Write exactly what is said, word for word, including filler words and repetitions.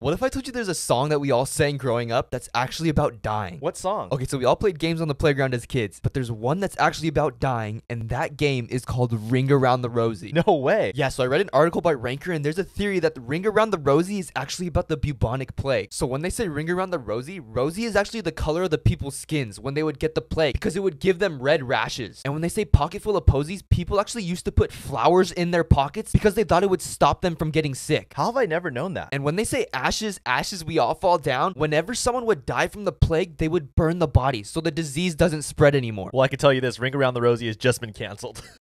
What if I told you there's a song that we all sang growing up that's actually about dying? What song? Okay, so we all played games on the playground as kids, but there's one that's actually about dying, and that game is called Ring Around the Rosie. No way. Yeah, so I read an article by Ranker, and there's a theory that the Ring Around the Rosie is actually about the bubonic plague. So when they say Ring Around the Rosie, Rosie is actually the color of the people's skins when they would get the plague, because it would give them red rashes. And when they say pocket full of posies, people actually used to put flowers in their pockets because they thought it would stop them from getting sick. How have I never known that? And when they say ashes, ashes, we all fall down, whenever someone would die from the plague, they would burn the body so the disease doesn't spread anymore. Well, I can tell you this, Ring Around the Rosie has just been canceled.